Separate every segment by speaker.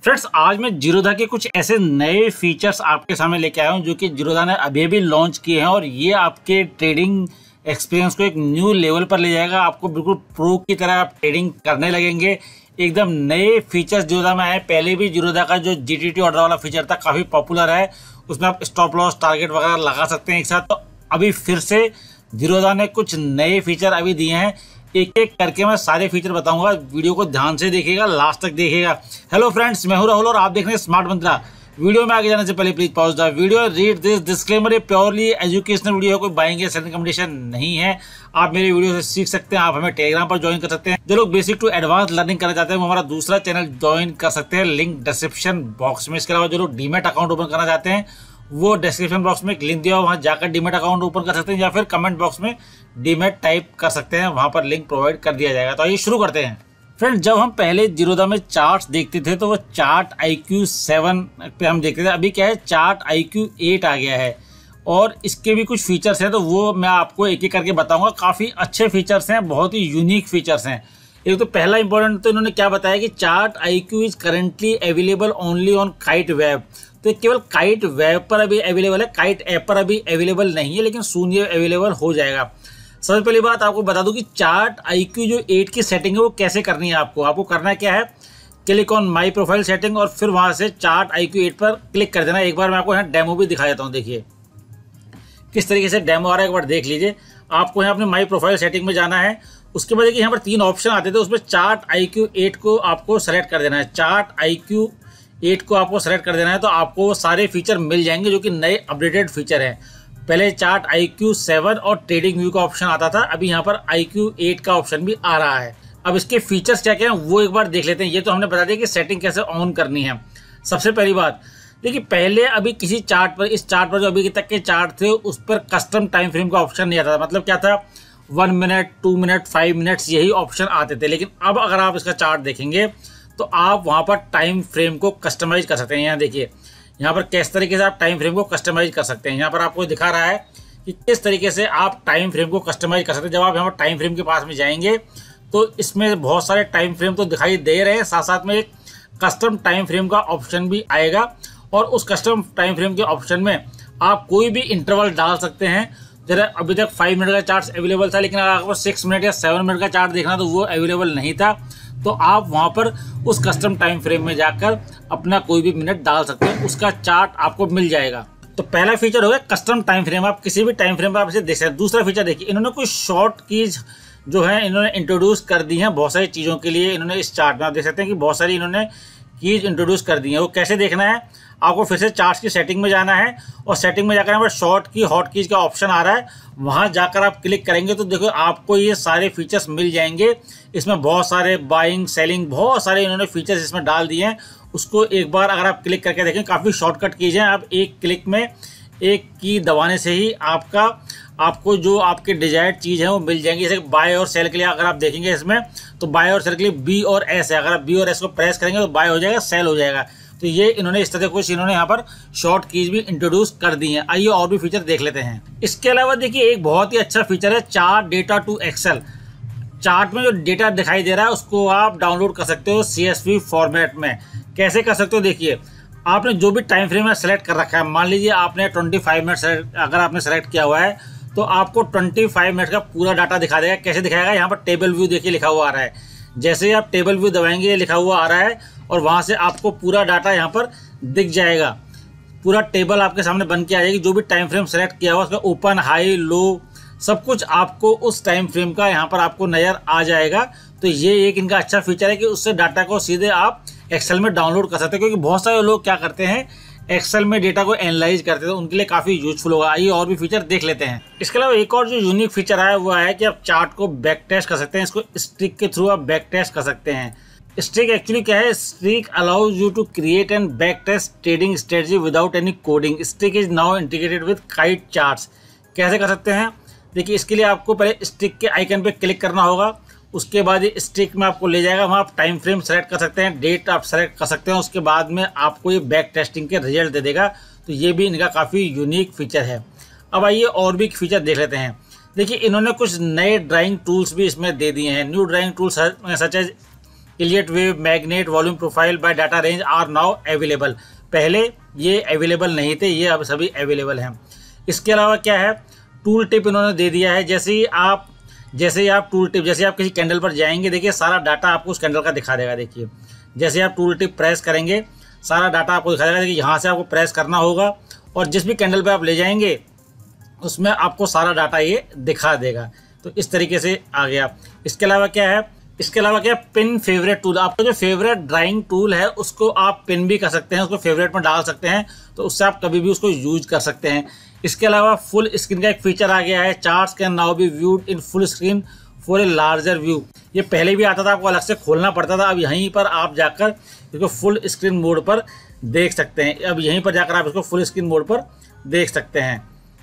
Speaker 1: Friends, आज मैं जीरोधा के कुछ ऐसे नए फीचर्स आपके सामने लेके आया हूं जो कि जीरोधा ने अभी लॉन्च किए हैं और ये आपके ट्रेडिंग एक्सपीरियंस को एक न्यू लेवल पर ले जाएगा। आपको बिल्कुल प्रो की तरह आप ट्रेडिंग करने लगेंगे। एकदम नए फीचर्स जीरोधा में आए। पहले भी जीरोधा का जो जीटीटी ऑर्डर वाला फीचर था काफ़ी पॉपुलर है, उसमें आप स्टॉप लॉस टारगेट वगैरह लगा सकते हैं एक साथ। तो अभी फिर से जीरोधा ने कुछ नए फीचर अभी दिए हैं। एक एक करके मैं सारे फीचर बताऊंगा, वीडियो को ध्यान से देखिएगा, लास्ट तक देखिएगा। हेलो फ्रेंड्स, मैं हूं राहुल और आप देख रहे हैं स्मार्ट मंत्रा। वीडियो में आगे जाने से पहले please pause the video, read this disclaimer. ये प्योरली एजुकेशनल वीडियो है, कोई बाइंग या सेलिंग कंपटीशन नहीं है। आप मेरे वीडियो से सीख सकते हैं। आप हमें टेलीग्राम पर ज्वाइन कर सकते हैं। जो लोग बेसिक टू एडवांस लर्निंग करना चाहते हैं वो हमारा दूसरा चैनल ज्वाइन कर सकते हैं, लिंक डिस्क्रिप्शन बॉक्स में। इसके अलावा जो लोग डीमैट अकाउंट ओपन करना चाहते हैं वो डिस्क्रिप्शन बॉक्स में एक लिंक दिया, वहां जाकर डीमैट अकाउंट ओपन कर सकते हैं, या फिर कमेंट बॉक्स में डीमैट टाइप कर सकते हैं, वहां पर लिंक प्रोवाइड कर दिया जाएगा। तो आइए शुरू करते हैं। फ्रेंड्स, जब हम पहले जीरोधा में चार्ट्स देखते थे तो वो चार्ट IQ 7 पे हम देखते थे। अभी क्या है, चार्ट IQ 8 आ गया है और इसके भी कुछ फीचर्स हैं, तो वो मैं आपको एक एक करके बताऊंगा। काफ़ी अच्छे फीचर्स हैं, बहुत ही यूनिक फीचर्स हैं। एक तो पहला इंपॉर्टेंट तो इन्होंने क्या बताया कि chart IQ is currently available only on Kite web. तो केवल काइट वेब पर अभी अवेलेबल है, काइट ऐप पर अभी अवेलेबल नहीं है, लेकिन सून ये अवेलेबल हो जाएगा। सबसे पहली बात आपको बता दूं कि चार्ट IQ जो 8 की सेटिंग है वो कैसे करनी है। आपको करना क्या है, click on my profile setting और फिर वहां से चार्ट IQ 8 पर क्लिक कर देना। एक बार मैं आपको यहाँ डेमो भी दिखा देता हूँ। देखिए किस तरीके से डेमो आ रहा है, एक बार देख लीजिए। आपको यहाँ अपने माई प्रोफाइल सेटिंग में जाना है। उसके बाद देखिए यहाँ पर 3 ऑप्शन आते थे, उसमें चार्ट IQ 8 को आपको सेलेक्ट कर देना है। चार्ट IQ 8 को आपको सेलेक्ट कर देना है तो आपको सारे फीचर मिल जाएंगे जो कि नए अपडेटेड फीचर हैं। पहले चार्ट IQ 7 और ट्रेडिंग व्यू का ऑप्शन आता था, अभी यहाँ पर IQ 8 का ऑप्शन भी आ रहा है। अब इसके फीचर्स क्या क्या हैं वो एक बार देख लेते हैं। ये तो हमने बता दिया कि सेटिंग कैसे ऑन करनी है। सबसे पहली बात देखिए, पहले अभी किसी चार्ट पर, इस चार्ट पर जो अभी तक के चार्ट थे उस पर कस्टम टाइम फ्रेम का ऑप्शन नहीं आता था। मतलब क्या था, 1 मिनट, 2 मिनट, 5 मिनट्स यही ऑप्शन आते थे। लेकिन अब अगर आप इसका चार्ट देखेंगे तो आप वहां पर टाइम फ्रेम को कस्टमाइज कर सकते हैं। यहाँ देखिए, यहाँ पर किस तरीके से आप टाइम फ्रेम को कस्टमाइज कर सकते हैं। यहाँ पर आपको दिखा रहा है कि किस तरीके से आप टाइम फ्रेम को कस्टमाइज कर सकते हैं। जब आप यहाँ पर टाइम फ्रेम के पास में जाएंगे तो इसमें बहुत सारे टाइम फ्रेम तो दिखाई दे रहे हैं, साथ साथ में एक कस्टम टाइम फ्रेम का ऑप्शन भी आएगा। और उस कस्टम टाइम फ्रेम के ऑप्शन में आप कोई भी इंटरवल डाल सकते हैं। जैसे अभी तक 5 मिनट का चार्ट अवेलेबल था, लेकिन अगर आपको 6 मिनट या 7 मिनट का चार्ट देखना तो वो अवेलेबल नहीं था। तो आप वहां पर उस कस्टम टाइम फ्रेम में जाकर अपना कोई भी मिनट डाल सकते हैं, उसका चार्ट आपको मिल जाएगा। तो पहला फीचर हो गया कस्टम टाइम फ्रेम, आप किसी भी टाइम फ्रेम पर आप इसे देख सकते हैं। दूसरा फीचर देखिए, इन्होंने कुछ शॉर्ट कीज जो है इन्होंने इंट्रोड्यूस कर दी हैं बहुत सारी चीज़ों के लिए। इन्होंने इस चार्ट में आप देख सकते हैं कि बहुत सारी इन्होंने कीज इंट्रोड्यूस कर दी है। वो कैसे देखना है, आपको फिर से चार्ट की सेटिंग में जाना है और सेटिंग में जाकर यहाँ पर शॉर्ट की हॉट कीज का ऑप्शन आ रहा है, वहां जाकर आप क्लिक करेंगे तो देखो आपको ये सारे फीचर्स मिल जाएंगे। इसमें बहुत सारे बाइंग, सेलिंग, बहुत सारे इन्होंने फीचर्स इसमें डाल दिए हैं। उसको एक बार अगर आप क्लिक करके देखें, काफ़ी शॉर्टकट कीज हैं। आप एक क्लिक में एक की दबाने से ही आपको जो आपके डिजायर्ड चीज़ है वो मिल जाएंगी। जैसे बाय और सेल के लिए अगर आप देखेंगे इसमें तो बाय और सेल के लिए B और S है। अगर आप B और S को प्रेस करेंगे तो बाय हो जाएगा, सेल हो जाएगा। तो ये इन्होंने इस तरह कुछ इन्होंने यहाँ पर शॉर्ट कीज भी इंट्रोड्यूस कर दी हैं। आइए और भी फीचर देख लेते हैं। इसके अलावा देखिए एक बहुत ही अच्छा फीचर है chart data to Excel. Chart में जो डेटा दिखाई दे रहा है उसको आप डाउनलोड कर सकते हो CSV फॉर्मेट में। कैसे कर सकते हो, देखिए आपने जो भी टाइम फ्रेम है सेलेक्ट कर रखा है। मान लीजिए आपने 25 मिनट अगर आपने सेलेक्ट किया हुआ है तो आपको 25 मिनट का पूरा डाटा दिखा देगा। कैसे दिखाएगा, यहाँ पर टेबल व्यू देखिए लिखा हुआ आ रहा है। जैसे ही आप टेबल व्यू दबाएंगे लिखा हुआ आ रहा है और वहां से आपको पूरा डाटा यहाँ पर दिख जाएगा। पूरा टेबल आपके सामने बन के आ जाएगी। जो भी टाइम फ्रेम सेलेक्ट किया हुआ उसका ओपन, हाई, लो सब कुछ आपको उस टाइम फ्रेम का यहाँ पर आपको नजर आ जाएगा। तो ये एक इनका अच्छा फीचर है कि उससे डाटा को सीधे आप एक्सेल में डाउनलोड कर सकते हैं। क्योंकि बहुत सारे लोग क्या करते हैं, एक्सेल में डेटा को एनालाइज करते हैं, तो उनके लिए काफी यूजफुल होगा। आइए और भी फीचर देख लेते हैं। इसके अलावा एक और जो यूनिक फीचर आया वो है कि आप चार्ट को बैक टेस्ट कर सकते हैं। इसको स्ट्रिक के थ्रू आप बैक टेस्ट कर सकते हैं। स्ट्रिक एक्चुअली क्या है, Streak allows you to create and back test trading strategy without any coding. Streak is now integrated with Kite charts. कैसे कर सकते हैं, देखिए इसके लिए आपको पहले स्ट्रिक के आइकन पे क्लिक करना होगा। उसके बाद ये स्ट्रिक में आपको ले जाएगा, वहाँ आप टाइम फ्रेम सेलेक्ट कर सकते हैं, डेट आप सेलेक्ट कर सकते हैं। उसके बाद में आपको ये बैक टेस्टिंग के रिजल्ट दे देगा। तो ये भी इनका काफ़ी यूनिक फीचर है। अब आइए और भी फीचर देख लेते हैं। देखिए इन्होंने कुछ नए ड्राइंग टूल्स भी इसमें दे दिए हैं। New drawing tools such as Elliott wave, magnet, volume profile by data range are now available. पहले ये अवेलेबल नहीं थे, ये अब सभी अवेलेबल हैं। इसके अलावा क्या है, टूल टिप इन्होंने दे दिया है। जैसे ही आप टूल टिप, जैसे आप किसी कैंडल पर जाएंगे, देखिए सारा डाटा आपको उस कैंडल का दिखा देगा। देखिए जैसे आप टूल टिप प्रेस करेंगे, सारा डाटा आपको दिखा देगा। देखिए यहाँ से आपको प्रेस करना होगा और जिस भी कैंडल पे आप ले जाएंगे उसमें आपको सारा डाटा ये दिखा देगा। तो इस तरीके से आ गया। इसके अलावा क्या है, पिन फेवरेट टूल। आपका जो फेवरेट ड्राइंग टूल है उसको आप पिन भी कर सकते हैं, उसको फेवरेट में डाल सकते हैं, तो उससे आप कभी भी उसको यूज कर सकते हैं। इसके अलावा फुल स्क्रीन का एक फीचर आ गया है। Charts can now be viewed in full screen for a larger view. ये पहले भी आता था, आपको अलग से खोलना पड़ता था। अब यहीं पर आप जाकर इसको फुल स्क्रीन मोड पर देख सकते हैं। अब यहीं पर जाकर आप इसको फुल स्क्रीन मोड पर देख सकते हैं।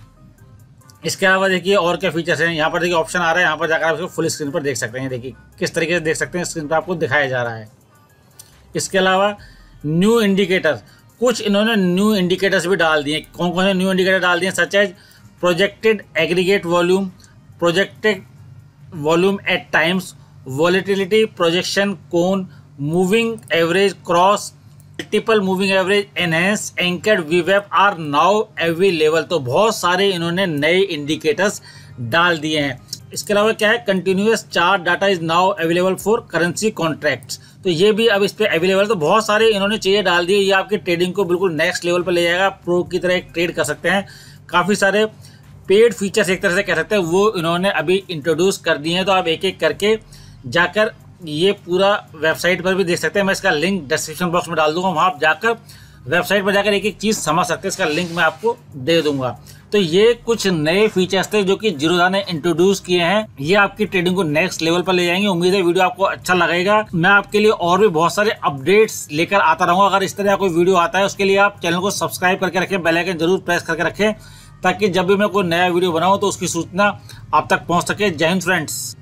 Speaker 1: इसके अलावा देखिए और क्या फीचर्स हैं। यहाँ पर देखिए ऑप्शन आ रहा है, यहाँ पर जाकर आप इसको फुल स्क्रीन पर देख सकते हैं। देखिए किस तरीके से देख सकते हैं, स्क्रीन पर आपको दिखाया जा रहा है। इसके अलावा न्यू इंडिकेटर, कुछ इन्होंने न्यू इंडिकेटर्स भी डाल दिए। कौन कौन से न्यू इंडिकेटर डाल दिए, such as projected aggregate volume, projected volume at times, volatility projection cone, moving average cross, multiple moving average, enhance, anchored वीवेब आर नाउ अवेलेबल। तो बहुत सारे इन्होंने नए इंडिकेटर्स डाल दिए हैं। इसके अलावा क्या है, continuous chart data is now available for currency contracts. तो ये भी अब इस पे अवेलेबल। तो बहुत सारे इन्होंने चीज़ें डाल दी। ये आपकी ट्रेडिंग को बिल्कुल नेक्स्ट लेवल पर ले जाएगा। प्रो की तरह एक ट्रेड कर सकते हैं। काफ़ी सारे पेड फीचर्स एक तरह से कह सकते हैं वो इन्होंने अभी इंट्रोड्यूस कर दिए हैं। तो आप एक एक करके जाकर ये पूरा वेबसाइट पर भी देख सकते हैं। मैं इसका लिंक डिस्क्रिप्शन बॉक्स में डाल दूंगा, वहाँ आप जाकर वेबसाइट पर जाकर एक एक चीज़ समझ सकते हैं। इसका लिंक मैं आपको दे दूंगा। तो ये कुछ नए फीचर्स थे जो कि जीरोधा ने इंट्रोड्यूस किए हैं। ये आपकी ट्रेडिंग को नेक्स्ट लेवल पर ले जाएंगे। उम्मीद है वीडियो आपको अच्छा लगेगा। मैं आपके लिए और भी बहुत सारे अपडेट्स लेकर आता रहूँगा। अगर इस तरह का कोई वीडियो आता है उसके लिए आप चैनल को सब्सक्राइब करके रखें, बेल आइकन जरूर प्रेस करके रखें, ताकि जब भी मैं कोई नया वीडियो बनाऊँ तो उसकी सूचना आप तक पहुँच सके। जय हिंद फ्रेंड्स।